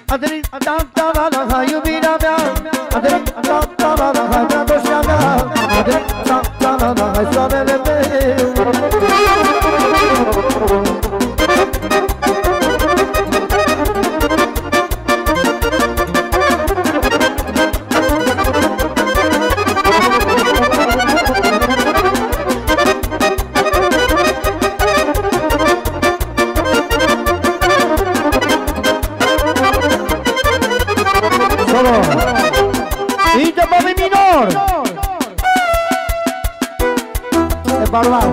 Adrin, da, hai iubirea mea. Adrin, da, hai dragostea mea. Adrin, da, hai soarele meu. Barulho.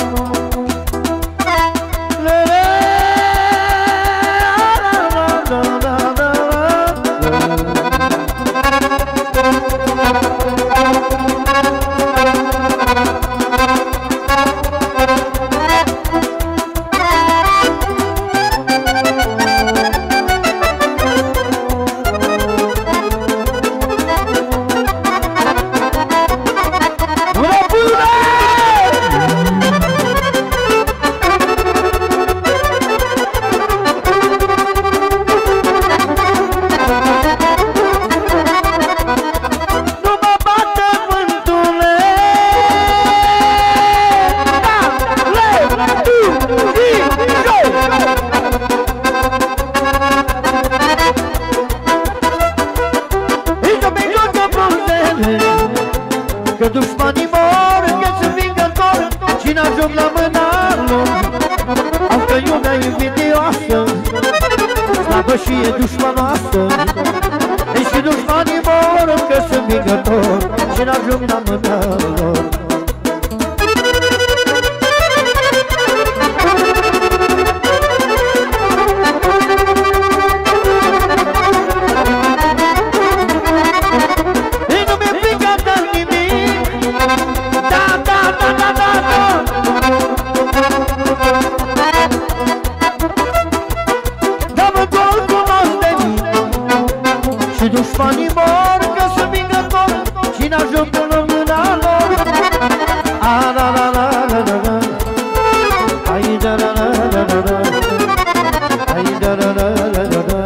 Că dușmanii mor, că sunt vingători și n-ajung la mâna lor. Au că iubea invidioasă, slabă și e dușmanoasă. Deci și dușmanii mor, că sunt vingători și n-ajung la mâna lor. Dușmanii mor, că sunt vingători și n-ajung în mâna lor. A, la, la, la, la, la, la. Ai, da, la, la, la, la, la. Ai, da, la, la, la, la, la.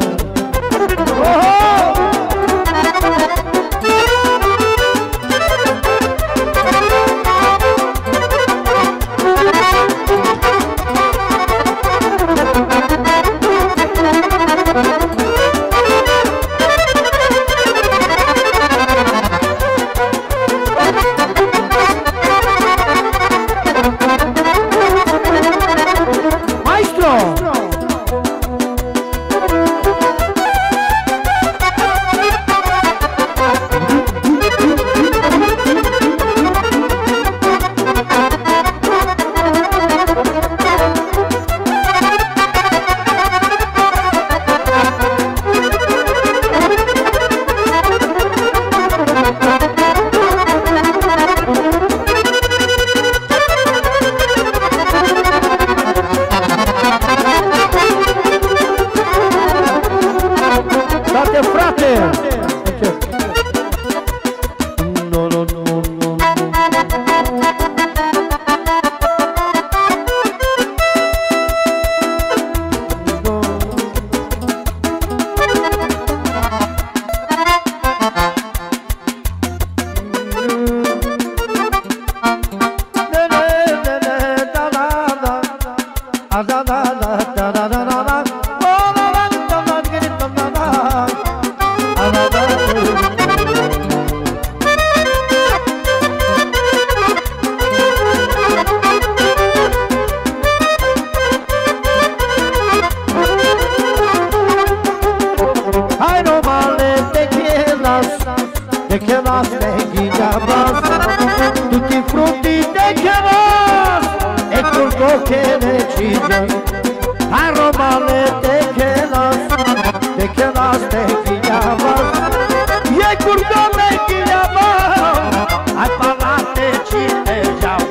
Tutti frutti del chelas e turco che ne cita. Hai romale de chelas de guiabas. E turco me guiabas. Hai parlate cite jau.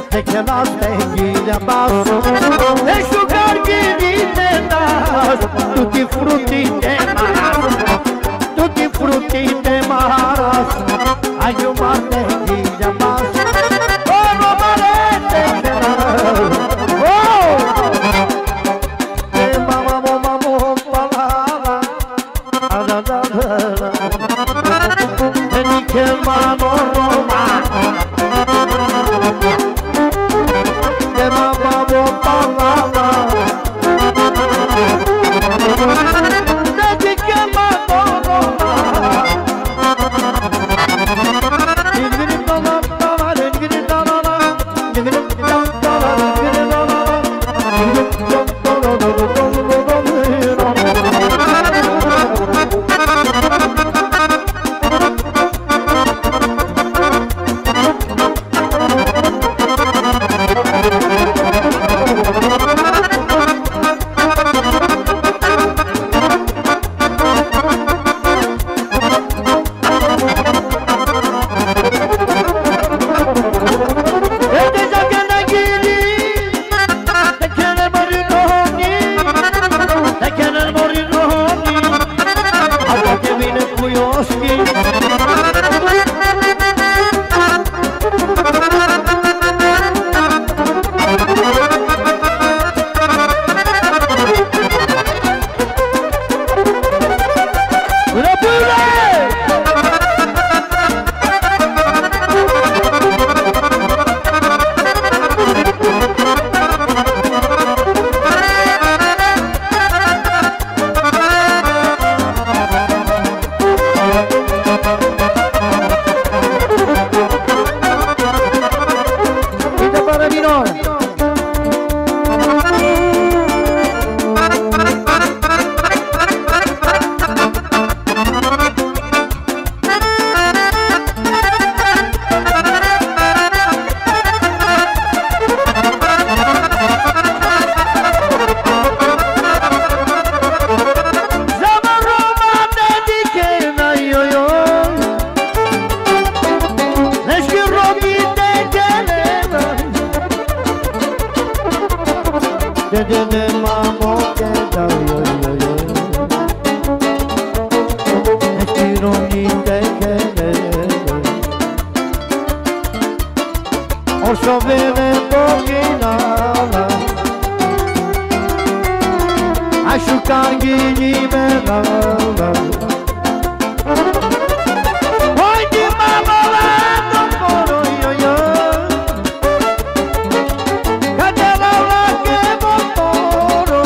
te che la stai a basso e sciugarghi di te tutti i frutti te maras, tutti i frutti te maras, ai un marte di a basso, oh no marete che oh, e mamma palala, e di che mano Roma. Orso bene pochina, asciugargli di bella. Poi di mamma vado ancora io, cadeva la che motoro,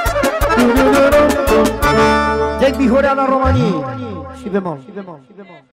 Dek Bihore alla Romani, si bemol.